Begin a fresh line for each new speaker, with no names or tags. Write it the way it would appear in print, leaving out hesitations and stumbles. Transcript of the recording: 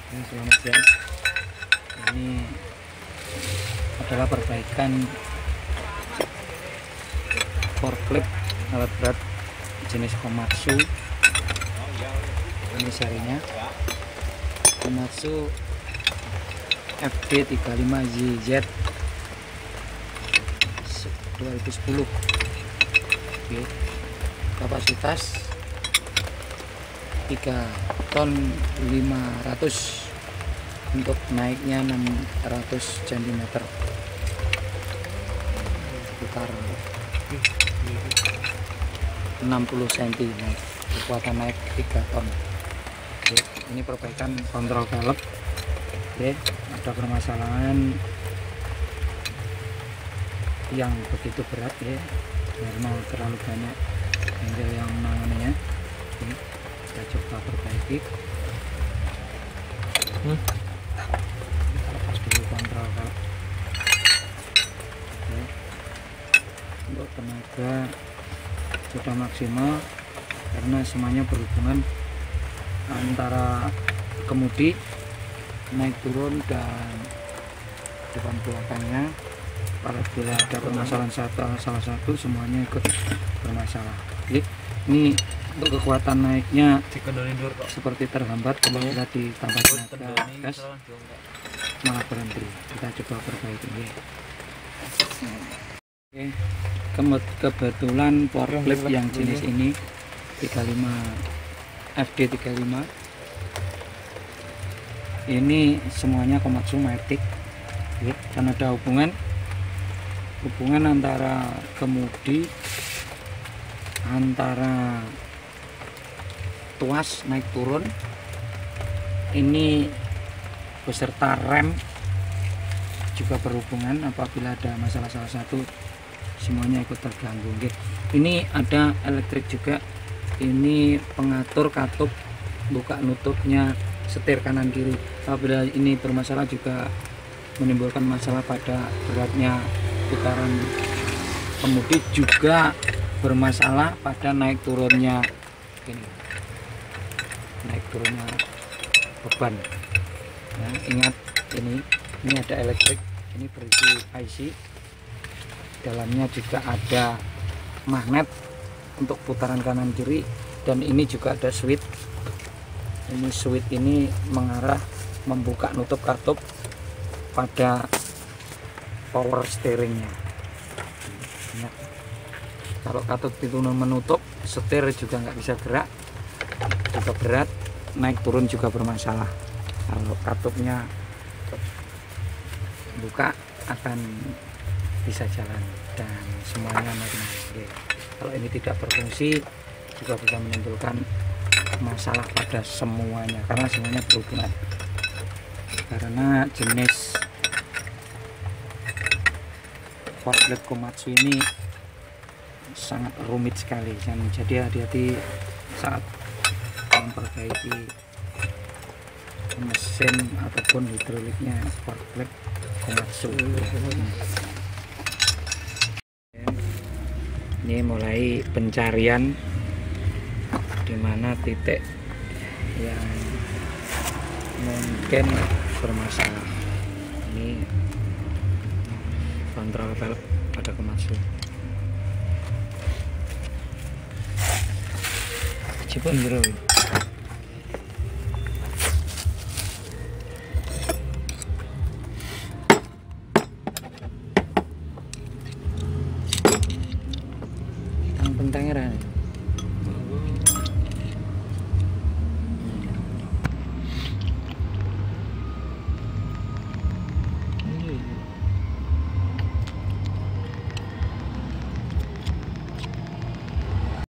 Selamat siang. Ini adalah perbaikan forklift alat berat jenis Komatsu. Ini serinya Komatsu FD35YZ 2010. Oke. Kapasitas 3 ton 500, untuk naiknya 600 cm, sekitar 60 cm naik, kekuatan naik 3 ton. Oke, ini perbaikan kontrol velg. Oke, ada permasalahan yang begitu berat ya, karena terlalu banyak bengkel yang menanganinya. Oke, kita coba perbaiki. Kita lepas dulu kontrol velg. Oke. Untuk tenaga sudah maksimal karena semuanya berhubungan antara kemudi, naik turun, dan depan belakangnya. Apabila ada permasalahan salah satu, semuanya ikut bermasalah. Jadi ini untuk kekuatan naiknya seperti terhambat apabila ditambah tenaga gas, malah berhenti. Kita coba perbaiki. Oke, kebetulan forklift yang jenis ini 35 FD35 ini semuanya Komatsu Matic, dan ada hubungan antara kemudi, antara tuas naik turun ini beserta rem juga berhubungan. Apabila ada masalah salah satu, semuanya ikut terganggu. Ini ada elektrik juga. Ini pengatur katup buka nutupnya setir kanan kiri. Apabila ini bermasalah juga menimbulkan masalah pada beratnya putaran kemudi, juga bermasalah pada naik turunnya ini, naik turunnya beban. Nah, ingat ini ada elektrik, ini berisi IC, dalamnya juga ada magnet untuk putaran kanan kiri, dan ini juga ada switch. Ini switch ini mengarah membuka nutup katup pada power steeringnya. Nah, kalau katup itu menutup, setir juga nggak bisa gerak, juga berat, naik turun juga bermasalah. Kalau katupnya buka akan bisa jalan dan semuanya normal. Kalau ini tidak berfungsi juga bisa menimbulkan masalah pada semuanya, karena semuanya berhubungan. Karena jenis forklift Komatsu ini sangat rumit sekali, jadi hati-hati saat memperbaiki mesin ataupun hidroliknya forklift Komatsu. Ini mulai pencarian di mana titik yang mungkin bermasalah. Ini kontrol velg pada Komatsu. Cepet bro. Yang penting era